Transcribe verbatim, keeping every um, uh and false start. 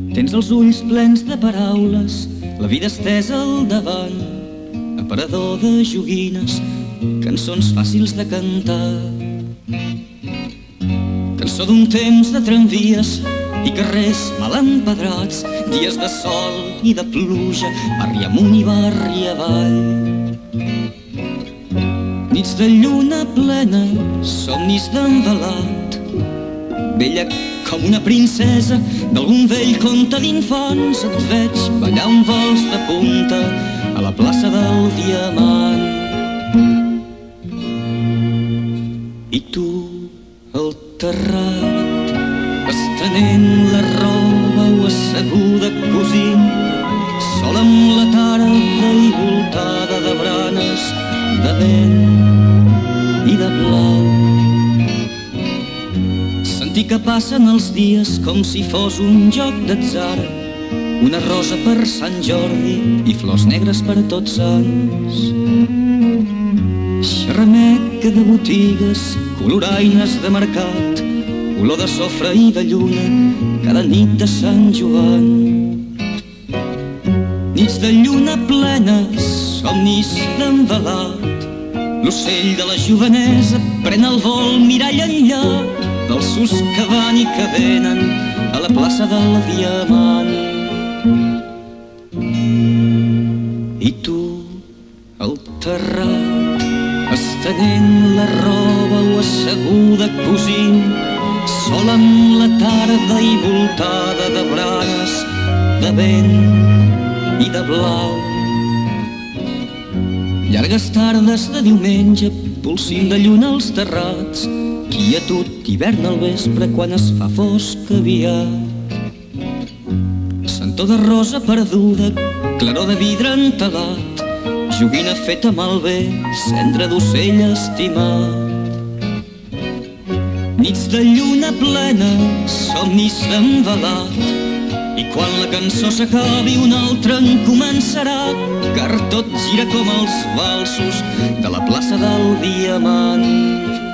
Tens els ulls plens de paraules, la vida estesa al davant, aparador de joguines, cançons fàcils de cantar. Cançó d'un temps de tramvies i carrers mal empedrats, dies de sol i de pluja, barri amunt i barri avall. Nits de lluna plena, somnis d'envelat, bella com una princesa d'algun vell conte d'infants, et veig ballar un vals de punta a la plaça del Diamant. I tu, al terrat, estenent la roba o asseguda cosint, sol amb la tarda i voltada de branes, de vent i de blau. Sentir que passen els dies com si fos un joc d'atzar, una rosa per Sant Jordi i flors negres per Tots Sants. Xerrameca de botigues, coloraines de mercat, olor de sofre i de lluna cada nit de Sant Joan. Nits de lluna plena, somnis d'envelat, l'ocell de la jovenesa pren el vol mirall enllà dels sus que van i que venen a la plaça del Diamant. I tu, al terrat, estenent la roba o asseguda cosint, sol amb la tarda i voltada de branes, de vent i de blau. Llargues tardes de diumenge, polsint de lluna als terrats, quietud hivern al vespre quan es fa fosc aviat. Sentor de rosa perduda, claror de vidre entelat, joguina feta malbé, cendra d'ocell estimat. Nits de lluna plena, somnis d'envelat, i quan la cançó s'acabi una altra en començarà, car tot gira com els valsos de la plaça del Diamant.